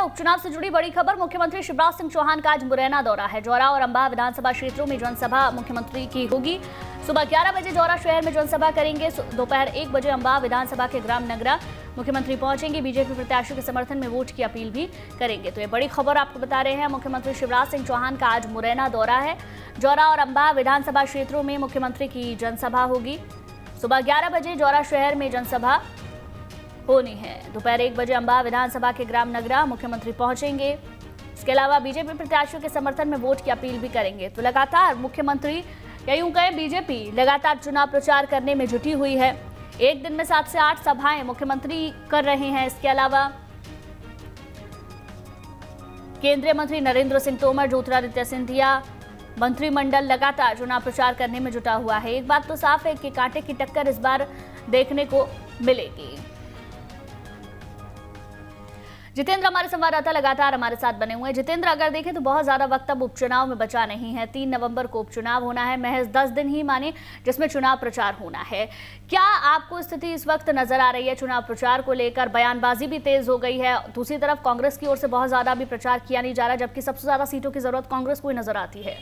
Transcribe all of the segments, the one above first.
उपचुनाव से जुड़ी बड़ी खबर। मुख्यमंत्री शिवराज सिंह चौहान का आज मुरैना दौरा है। जौरा और अंबा विधानसभा क्षेत्रों में जनसभा मुख्यमंत्री की होगी। सुबह 11 बजे जौरा शहर में जनसभा करेंगे। दोपहर 1 बजे अंबा विधानसभा के ग्राम नगरा मुख्यमंत्री पहुंचेंगे। बीजेपी प्रत्याशियों के समर्थन में वोट की अपील भी करेंगे। तो ये बड़ी खबर आपको बता रहे हैं। मुख्यमंत्री शिवराज सिंह चौहान का आज मुरैना दौरा है। जौरा और अंबा विधानसभा क्षेत्रों में मुख्यमंत्री की जनसभा होगी। सुबह 11 बजे जौरा शहर में जनसभा होनी है। दोपहर 1 बजे अंबा विधानसभा के ग्राम नगरा मुख्यमंत्री पहुंचेंगे। इसके अलावा बीजेपी प्रत्याशियों के समर्थन में वोट की अपील भी करेंगे। तो लगातार मुख्यमंत्री या यूं कहें बीजेपी लगातार चुनाव प्रचार करने में जुटी हुई है। एक दिन में 7 से 8 सभाएं मुख्यमंत्री कर रहे हैं। इसके अलावा केंद्रीय मंत्री नरेंद्र सिंह तोमर, ज्योतिरादित्य सिंधिया मंत्रिमंडल लगातार चुनाव प्रचार करने में जुटा हुआ है। एक बात तो साफ है कि कांटे की टक्कर इस बार देखने को मिलेगी। जितेंद्र हमारे संवाददाता लगातार हमारे साथ बने हुए हैं। जितेंद्र, अगर देखें तो बहुत ज्यादा वक्त अब उपचुनाव में बचा नहीं है। 3 नवंबर को उपचुनाव होना है। महज 10 दिन ही माने जिसमें चुनाव प्रचार होना है। क्या आपको स्थिति इस वक्त नजर आ रही है चुनाव प्रचार को लेकर? बयानबाजी भी तेज हो गई है। दूसरी तरफ कांग्रेस की ओर से बहुत ज्यादा भी प्रचार किया नहीं जा रहा, जबकि सबसे ज्यादा सीटों की जरूरत कांग्रेस को ही नजर आती है।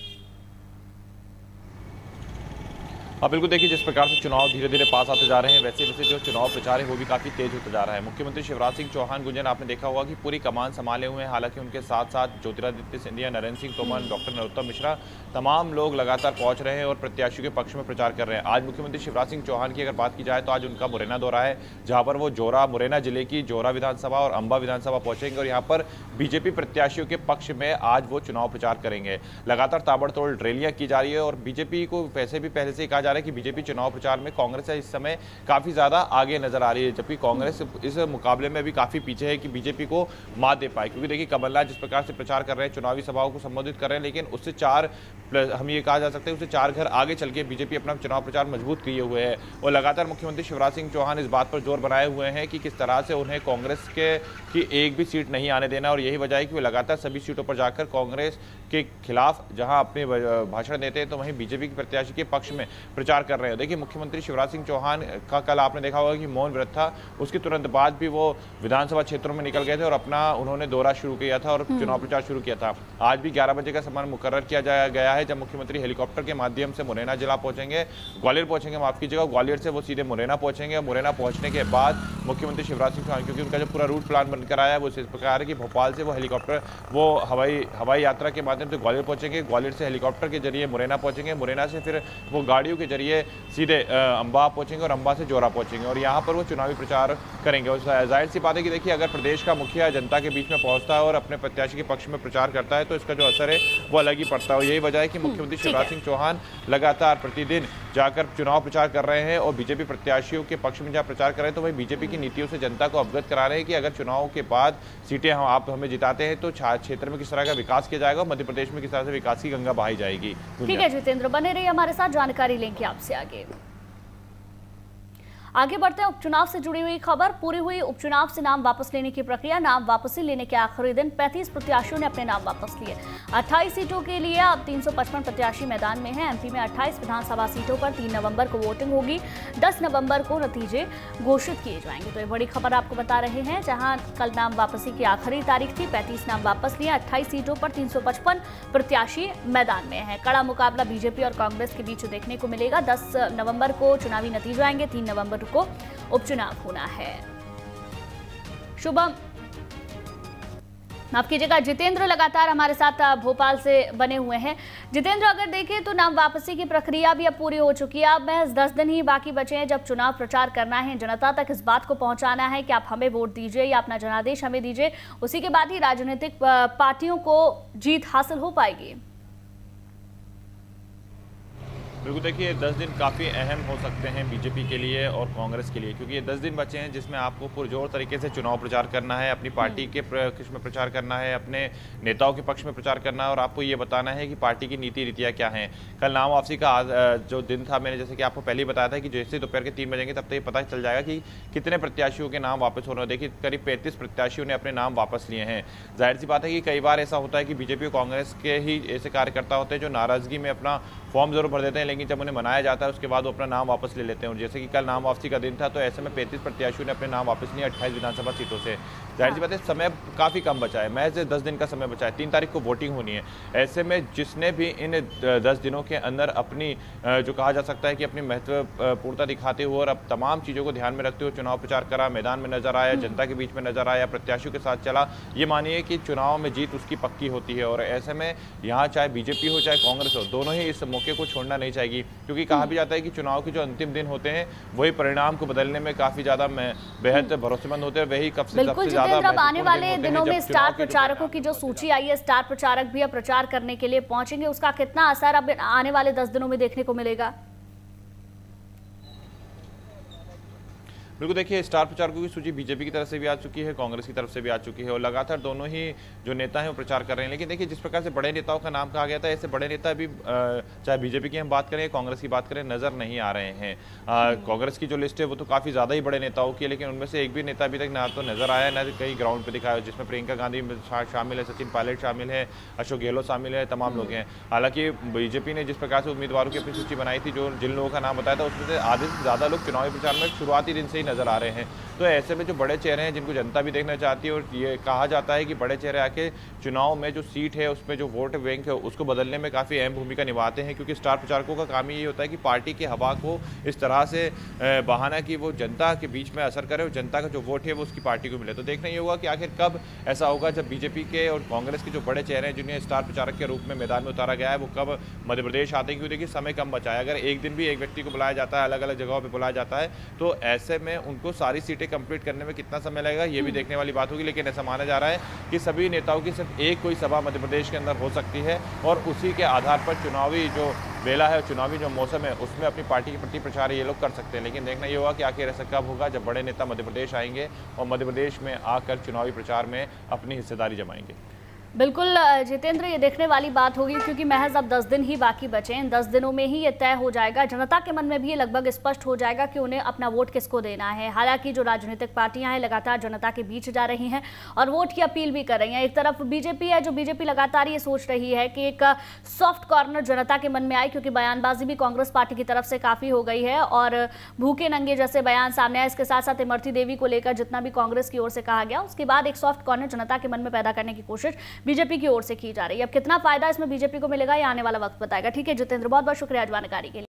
हाँ बिल्कुल, देखिए जिस प्रकार से चुनाव धीरे धीरे पास आते जा रहे हैं वैसे वैसे जो चुनाव प्रचार है वो भी काफ़ी तेज होता जा रहा है। मुख्यमंत्री शिवराज सिंह चौहान गुंजन आपने देखा होगा कि पूरी कमान संभाले हुए हैं। हालांकि उनके साथ साथ ज्योतिरादित्य सिंधिया, नरेंद्र सिंह तोमर, डॉक्टर नरोत्तम मिश्रा, तमाम लोग लगातार पहुंच रहे हैं और प्रत्याशियों के पक्ष में प्रचार कर रहे हैं। आज मुख्यमंत्री शिवराज सिंह चौहान की अगर बात की जाए तो आज उनका मुरैना दौरा है, जहाँ पर वो मुरैना जिले की जौरा विधानसभा और अंबा विधानसभा पहुंचेंगे और यहाँ पर बीजेपी प्रत्याशियों के पक्ष में आज वो चुनाव प्रचार करेंगे। लगातार ताबड़तोड़ रैलियां की जा रही है और बीजेपी को वैसे भी पहले से कहा जा रहा है कि बीजेपी चुनाव प्रचार में कांग्रेस इस समय काफी ज्यादा आगे नजर आ रही है, जबकि कांग्रेस इस मुकाबले में भी काफी पीछे है कि बीजेपी को मात दे पाए। क्योंकि देखिए कमलनाथ जिस प्रकार से प्रचार कर रहे हैं, चुनावी सभाओं को संबोधित कर रहे हैं, लेकिन उससे 4 हम ये कहा जा सकता है उससे 4 घर आगे चल के बीजेपी अपना चुनाव प्रचार मजबूत किए हुए है। और लगातार मुख्यमंत्री शिवराज सिंह चौहान इस बात पर जोर बनाए हुए हैं कि किस तरह से उन्हें कांग्रेस की एक भी सीट नहीं आने देना। और यही वजह है कि वे लगातार सभी सीटों पर जाकर कांग्रेस के खिलाफ जहां अपने भाषण देते हैं तो वहीं बीजेपी के प्रत्याशी के पक्ष में प्रचार कर रहे हैं। देखिए मुख्यमंत्री शिवराज सिंह चौहान का कल आपने देखा होगा कि मौन व्रत था, उसके तुरंत बाद भी वो विधानसभा क्षेत्रों में निकल गए थे और अपना उन्होंने दौरा शुरू किया था और चुनाव प्रचार शुरू किया था। आज भी 11 बजे का समय मुकर्रर किया गया है, जब मुख्यमंत्री हेलीकॉप्टर के माध्यम से मुरैना जिला पहुंचेंगे, ग्वालियर पहुंचेंगे, माफ कीजिएगा, ग्वालियर से वो सीधे मुरैना पहुंचेंगे। मुरैना पहुंचने के बाद मुख्यमंत्री शिवराज सिंह चौहान, क्योंकि उनका जो पूरा रूट प्लान बनकर आया है वो इस प्रकार है कि भोपाल से वो हेलीकॉप्टर वो हवाई यात्रा के माध्यम से ग्वालियर पहुंचेंगे, ग्वालियर से हेलीकॉप्टर के जरिए मुरैना पहुंचेंगे, मुरैना से फिर वो गाड़ियों के जरिए सीधे अंबा पहुंचेंगे और अंबा से जौरा पहुंचेंगे और यहाँ पर वो चुनावी प्रचार करेंगे। और जाहिर सी बात है कि देखिए अगर प्रदेश का मुखिया जनता के बीच में पहुंचता है और अपने प्रत्याशी के पक्ष में प्रचार करता है तो इसका जो असर है वो अलग ही पड़ता है। और यही वजह है कि मुख्यमंत्री शिवराज सिंह चौहान लगातार प्रतिदिन जाकर चुनाव प्रचार कर रहे हैं और बीजेपी प्रत्याशियों के पक्ष में जहाँ प्रचार कर रहे हैं तो वही बीजेपी की नीतियों से जनता को अवगत करा रहे हैं कि अगर चुनाव के बाद सीटें आप हमें जिताते हैं तो क्षेत्र में किस तरह का विकास किया जाएगा, मध्य प्रदेश में किस तरह से विकास की गंगा बहाई जाएगी। ठीक है जितेंद्र, बने रहिए हमारे साथ, जानकारी लेंगे आपसे आगे बढ़ते हैं। उपचुनाव से जुड़ी हुई खबर। पूरी हुई उपचुनाव से नाम वापस लेने की प्रक्रिया। नाम वापसी लेने के आखिरी दिन 35 प्रत्याशियों ने अपने नाम वापस लिए। 28 सीटों के लिए अब 355 प्रत्याशी मैदान में हैं। एमपी में 28 विधानसभा सीटों पर 3 नवंबर को वोटिंग होगी। 10 नवंबर को नतीजे घोषित किए जाएंगे। तो ये बड़ी खबर आपको बता रहे हैं, जहां कल नाम वापसी की आखिरी तारीख थी। 35 नाम वापस लिए। 28 सीटों पर 355 प्रत्याशी मैदान में है। कड़ा मुकाबला बीजेपी और कांग्रेस के बीच देखने को मिलेगा। 10 नवंबर को चुनावी नतीजे आएंगे। 3 नवंबर को उपचुनाव होना है। शुभम, माफ कीजिएगा, जितेंद्र लगातार हमारे साथ भोपाल से बने हुए हैं। जितेंद्र, अगर देखें तो नाम वापसी की प्रक्रिया भी अब पूरी हो चुकी है। अब महज 10 दिन ही बाकी बचे हैं जब चुनाव प्रचार करना है, जनता तक इस बात को पहुंचाना है कि आप हमें वोट दीजिए या अपना जनादेश हमें दीजिए। उसी के बाद ही राजनीतिक पार्टियों को जीत हासिल हो पाएगी। बिल्कुल, देखिए 10 दिन काफ़ी अहम हो सकते हैं बीजेपी के लिए और कांग्रेस के लिए, क्योंकि ये 10 दिन बचे हैं जिसमें आपको पुरजोर तरीके से चुनाव प्रचार करना है, अपनी पार्टी के पक्ष में प्रचार करना है, अपने नेताओं के पक्ष में प्रचार करना है और आपको ये बताना है कि पार्टी की नीति रीतियाँ क्या हैं। कल नाम वापसी का जो दिन था, मैंने जैसे कि आपको पहले ही बताया था कि जैसे दोपहर के 3 बजेंगे तब तक ये पता चल जाएगा कि कितने प्रत्याशियों के नाम वापस हो रहे हैं। देखिए करीब 35 प्रत्याशियों ने अपने नाम वापस लिए हैं। जाहिर सी बात है कि कई बार ऐसा होता है कि बीजेपी और कांग्रेस के ही ऐसे कार्यकर्ता होते हैं जो नाराजगी में अपना फॉर्म जरूर भर देते हैं लेकिन जब उन्हें मनाया जाता है उसके बाद वो अपना नाम वापस ले लेते हैं। और जैसे कि कल नाम वापसी का दिन था, तो ऐसे में 35 प्रत्याशियों ने अपने नाम वापस लिए 28 विधानसभा सीटों से। जाहिर सी बात है, समय काफ़ी कम बचा है, महज 10 दिन का समय बचा है, 3 तारीख को वोटिंग होनी है। ऐसे में जिसने भी इन 10 दिनों के अंदर अपनी जो कहा जा सकता है कि अपनी महत्वपूर्णता दिखाते हुए और अब तमाम चीज़ों को ध्यान में रखते हुए चुनाव प्रचार करा, मैदान में नजर आया, जनता के बीच में नजर आया, प्रत्याशियों के साथ चला, ये मानिए कि चुनाव में जीत उसकी पक्की होती है। और ऐसे में यहाँ चाहे बीजेपी हो चाहे कांग्रेस हो, दोनों ही इस मौके को छोड़ना नहीं चाहेगी, क्योंकि कहा भी जाता है कि चुनाव के जो अंतिम दिन होते हैं वही परिणाम को बदलने में काफ़ी ज़्यादा बेहद भरोसेमंद होते हैं। वही सबसे ज़्यादा आने वाले दिनों में स्टार प्रचारकों की जो सूची आई है, स्टार प्रचारक भी अब प्रचार करने के लिए पहुंचेंगे, उसका कितना असर अब आने वाले 10 दिनों में देखने को मिलेगा? बिल्कुल, देखिए स्टार प्रचारकों की सूची बीजेपी की तरफ से भी आ चुकी है, कांग्रेस की तरफ से भी आ चुकी है और लगातार दोनों ही जो नेता हैं वो प्रचार कर रहे हैं। लेकिन देखिए जिस प्रकार से बड़े नेताओं का नाम कहा गया था, ऐसे बड़े नेता अभी चाहे बीजेपी की हम बात करें, कांग्रेस की बात करें, नजर नहीं आ रहे हैं। कांग्रेस की जो लिस्ट है वो तो काफ़ी ज़्यादा ही बड़े नेताओं की है, लेकिन उनमें से एक भी नेता अभी तक ना तो नजर आया, ना कहीं ग्राउंड पर दिखाया, जिसमें प्रियंका गांधी शामिल है, सचिन पायलट शामिल है, अशोक गहलोत शामिल है, तमाम लोग हैं। हालांकि बीजेपी ने जिस प्रकार से उम्मीदवारों की अपनी सूची बनाई थी, जो जिन लोगों का नाम बताया था, उसमें से आधे से ज़्यादा लोग चुनावी प्रचार में शुरुआती दिन से ही नजर आ रहे हैं। तो ऐसे में जो बड़े चेहरे हैं जिनको जनता भी देखना चाहती है, और ये कहा जाता है कि बड़े चेहरे आके चुनाव में जो सीट है उसमें जो वोट बैंक है उसको बदलने में काफ़ी अहम भूमिका निभाते हैं, क्योंकि स्टार प्रचारकों का काम ही होता है कि पार्टी की हवा को इस तरह से बहाना कि वो जनता के बीच में असर करे और जनता का जो वोट है वो उसकी पार्टी को मिले। तो देखना ये होगा कि आखिर कब ऐसा होगा जब बीजेपी के और कांग्रेस के जो बड़े चेहरे हैं जिन्हें स्टार प्रचारक के रूप में मैदान में उतारा गया है, वो कब मध्य प्रदेश आते हैं, क्योंकि देखिए समय कम बचा है। अगर एक दिन भी एक व्यक्ति को बुलाया जाता है, अलग अलग जगहों पर बुलाया जाता है, तो ऐसे में उनको सारी सीटें कंप्लीट करने में कितना समय लगेगा ये भी देखने वाली बात होगी। लेकिन ऐसा माना जा रहा है कि सभी नेताओं की सिर्फ एक कोई सभा मध्य प्रदेश के अंदर हो सकती है और उसी के आधार पर चुनावी जो बेला है, चुनावी जो मौसम है, उसमें अपनी पार्टी के प्रति प्रचार ये लोग कर सकते हैं। लेकिन देखना ये होगा कि आखिर ऐसा कब होगा जब बड़े नेता मध्य प्रदेश आएंगे और मध्य प्रदेश में आकर चुनावी प्रचार में अपनी हिस्सेदारी जमाएंगे। बिल्कुल जितेंद्र, ये देखने वाली बात होगी, क्योंकि महज अब 10 दिन ही बाकी बचे हैं। 10 दिनों में ही ये तय हो जाएगा, जनता के मन में भी ये लगभग स्पष्ट हो जाएगा कि उन्हें अपना वोट किसको देना है। हालांकि जो राजनीतिक पार्टियां हैं लगातार जनता के बीच जा रही हैं और वोट की अपील भी कर रही हैं। एक तरफ बीजेपी है, जो बीजेपी लगातार ये सोच रही है कि एक सॉफ्ट कॉर्नर जनता के मन में आए, क्योंकि बयानबाजी भी कांग्रेस पार्टी की तरफ से काफ़ी हो गई है और भूखे नंगे जैसे बयान सामने आए। इसके साथ साथ इमरती देवी को लेकर जितना भी कांग्रेस की ओर से कहा गया, उसके बाद एक सॉफ्ट कॉर्नर जनता के मन में पैदा करने की कोशिश बीजेपी की ओर से की जा रही है। अब कितना फायदा इसमें बीजेपी को मिलेगा ये आने वाला वक्त बताएगा। ठीक है जितेंद्र, बहुत बहुत शुक्रिया जानकारी के लिए।